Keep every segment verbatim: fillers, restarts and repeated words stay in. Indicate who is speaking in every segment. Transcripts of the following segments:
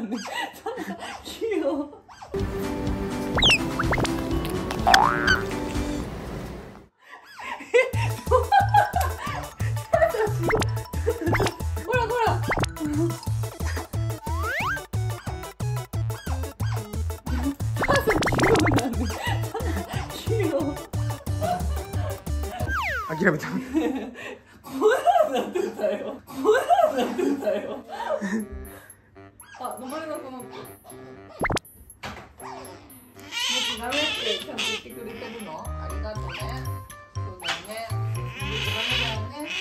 Speaker 1: なんで、器用。ほらほら。
Speaker 2: 諦めた。
Speaker 1: こんなんなってたよ。こんなんなってたよ。あ、飲まれなくなった。もしダメってちゃんと言ってくれてるの？ありがとうね。そうだよね。ダメだよね。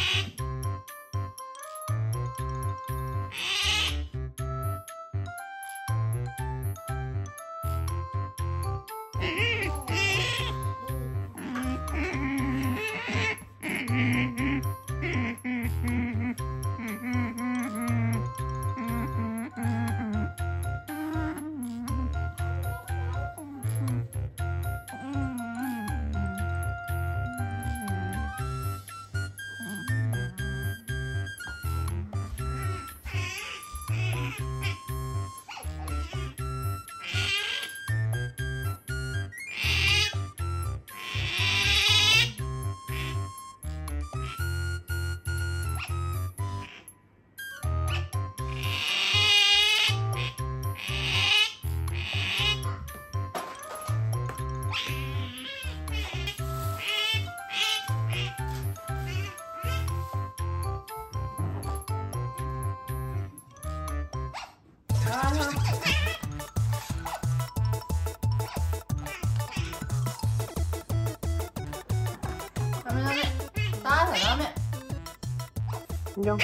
Speaker 1: ダメダメ。ダメダメ。
Speaker 2: じゃん。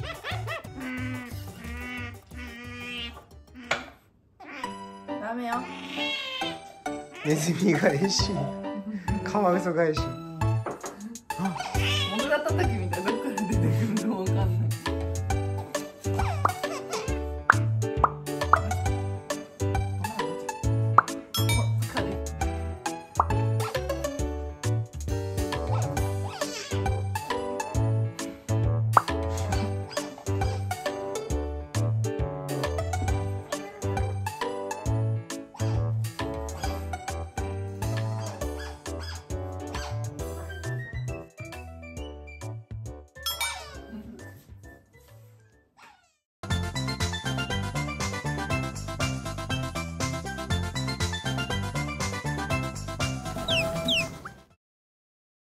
Speaker 1: ダメよ。
Speaker 2: ネズミ返し。カワウソ返し。
Speaker 1: 僕が叩き